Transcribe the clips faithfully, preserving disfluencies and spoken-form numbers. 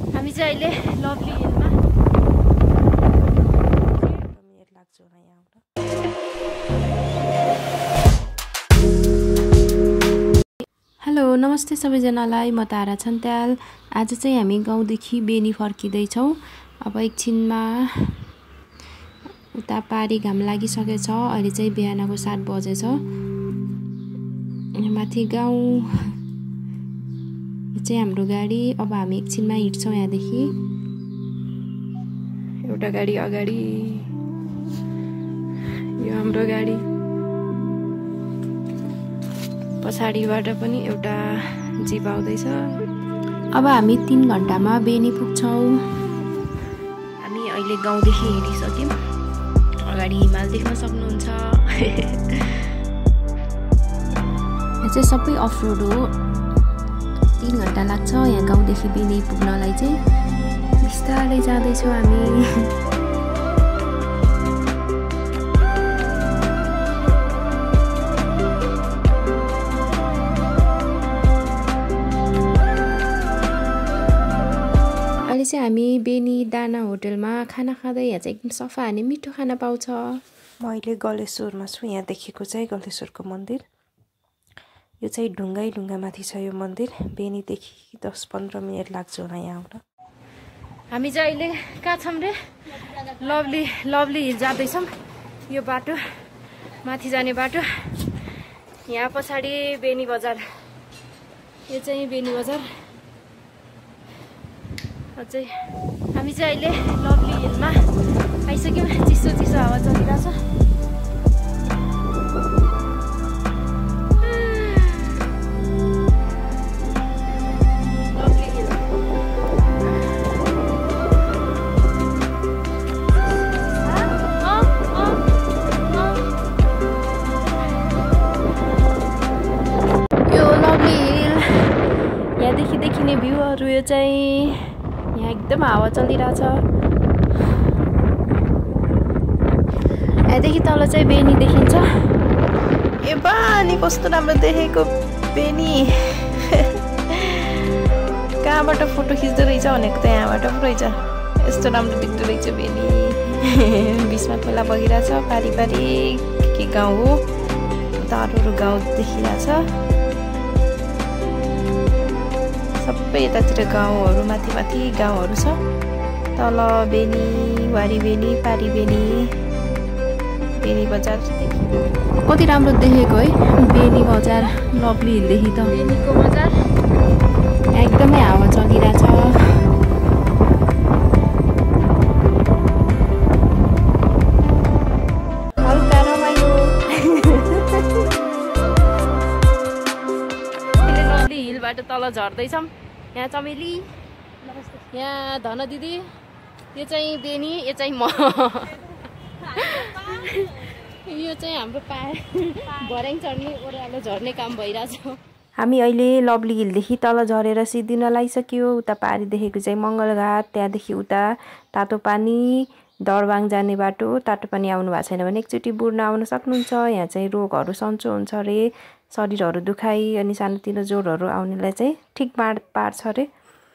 हामी चाहिँ अहिले लभली हिलमा लाग्छ होला यहाँबाट। हेलो नमस्ते सबैजनालाई, म तारा छन्त्याल। आज चाहिँ हामी गाउँदेखि बेनी फर्किँदैछौँ। अब एकछिनमा उता पारी घाम लागिसकेछ। अहिले चाहिँ बिहानको सात बजेछ। माथि गाउँ चाहिँ हाम्रो गाडी। अब हामी एकछिनमा हिँड्छौँ यहाँदेखि। एउटा गाडी अगाडि, यो हाम्रो गाडी, पछाडिबाट पनि एउटा जिप आउँदैछ। अब हामी तीन घन्टामा बेनी पुग्छौँ। हामी अहिले गाउँदेखि हिँडिसक्यौँ। अगाडि हिमाल देख्न सक्नुहुन्छ। यहाँ चाहिँ सबै अफ रोड हो। तीन घन्टा लाग्छ यहाँ गाउँदेखि बेनी पुग्नलाई चाहिँ। बिस्तारै जाँदैछौँ हामी। अहिले चाहिँ हामी बेनी दाना होटलमा खाना खाँदै। यहाँ चाहिँ एकदम सफा अनि मिठो खाना पाउँछ। म अहिले गलेश्वरमा छु। यहाँ देखेको चाहिँ गलेश्वरको मन्दिर। यो चाहिँ ढुङ्गै ढुङ्गामाथि छ यो मन्दिर। बेनीदेखि दस पन्ध्र मिनट लाग्छ होला यहाँबाट। हामी चाहिँ अहिले कहाँ छौँ रे? लभली लभली हिल जाँदैछौँ। यो बाटो माथि जाने बाटो। यहाँ पछाडि बेनी बजार। यो चाहिँ बेनी बजार। अझै हामी चाहिँ अहिले लभली हिलमा आइसक्यौँ। चिसो चिसो हावा चलिरहेछ। Lovely hill. यो लभली हिल यहाँदेखि देखिने भ्यूहरू। यो चाहिँ यहाँ एकदम हावा चलिरहेछ। यहाँदेखि तल चाहिँ बेनी देखिन्छ। ए बानी कस्तो राम्रो देखेको बेनी। कहाँबाट फोटो खिच्दो रहेछ भनेको त यहाँबाट पो रहेछ। यस्तो राम्रो देख्दो रहेछ बेनी। बिचमा खोला बगिरहेछ। पारी पारी के गाउँ हो, अरू अरू गाउँ देखिरहेछ। सबै यतातिर गाउँहरू, माथि माथि गाउँहरू छ। तल बेनी, वारी बेनी, पारी बेनी, बेनी बजार। कति राम्रो देखेको है बेनी बजार लभली हिलदेखि त। बेनीको बजार एकदमै हावा चलिरहेछ। हल्का रमाइलो। लभली हिलबाट तल झर्दैछौँ। यहाँ चमेली, यहाँ धन दिदी, यो चाहिँ बेनी, यो चाहिँ म। यो चाहिँ हाम्रो पा भर्याङ चढ्ने ओह्रालो झर्ने काम भइरहेछ। हामी अहिले लभली हिलदेखि तल झरेर सिद्धिन लागिसक्यो। उता पारी देखेको चाहिँ मङ्गलघाट। त्यहाँदेखि उता तातो पानी दरबाङ जाने बाटो। तातो पानी आउनु भएको छैन भने एकचोटि बुढ्न आउन सक्नुहुन्छ। यहाँ चाहिँ रोगहरू सन्चो हुन्छ अरे। शरीरहरू दुखाइ अनि सानोतिनो ज्वरोहरू आउनेलाई चाहिँ ठिक पार पार्छ अरे।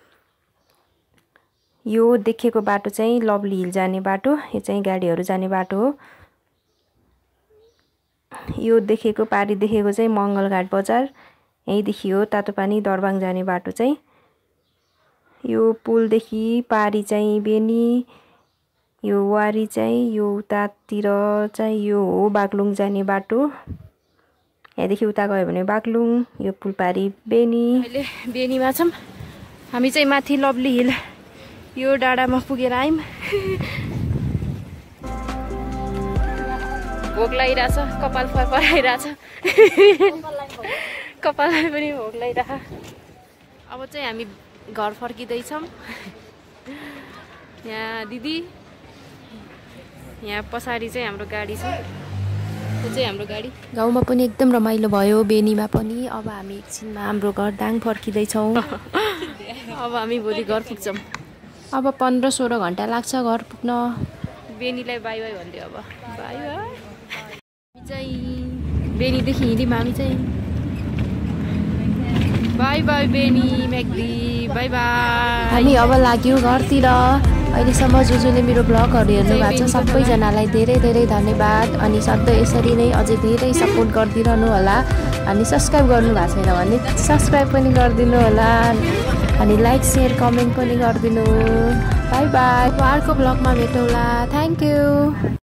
यो देखेको बाटो चाहिँ लभली हिल जाने बाटो। यो चाहिँ गाडीहरू जाने बाटो हो। यो देखेको पारी देखेको चाहिँ मङ्गलघाट बजार। यहीँदेखि हो तातो पानी दरबाङ जाने बाटो चाहिँ। यो पुलदेखि पारी चाहिँ बेनी। यो वारी चाहिँ यो उतातिर चाहिँ यो हो बागलुङ जाने बाटो। यहाँदेखि उता गयो भने बागलुङ। यो पुल पारी बेनी। अहिले बेनीमा छौँ हामी चाहिँ। माथि लभली हिल यो डाँडामा पुगेर आयौँ। भोक लागिरहेछ, कपाल फरफराइरहेछ। कपाललाई पनि भोक लागिरहेछ। अब चाहिँ हामी घर फर्किँदैछौँ। यहाँ दिदी, यहाँ पछाडि चाहिँ हाम्रो गाडी छ। यो चाहिँ हाम्रो गाडी। गाउँमा पनि एकदम रमाइलो भयो, बेनीमा पनि। अब हामी एकछिनमा हाम्रो घर दाङ फर्किँदैछौँ। अब हामी भोलि घर पुग्छौँ। अब पन्ध्र सोह्र घन्टा लाग्छ घर पुग्न। बेनीलाई बाई बाई भनिदियो। अब बाई बाई। हामी चाहिँ बेनीदेखि हिँड्यौँ। हामी चाहिँ bye bye Beni Myagdi bye bye. हामी अब लाग्यौँ घरतिर। अहिलेसम्म जो जसले मेरो ब्लगहरू हेर्नु भएको छ सबैजनालाई धेरै धेरै धन्यवाद। अनि सधैँ यसरी नै अझै धेरै सपोर्ट गरिदिरहनु होला। अनि सब्सक्राइब गर्नु भएको छैन भने सब्सक्राइब पनि गरिदिनु होला। अनि लाइक सेयर कमेन्ट पनि गरिदिनु। Bye bye. अर्को ब्लगमा भेटौँला। Thank you.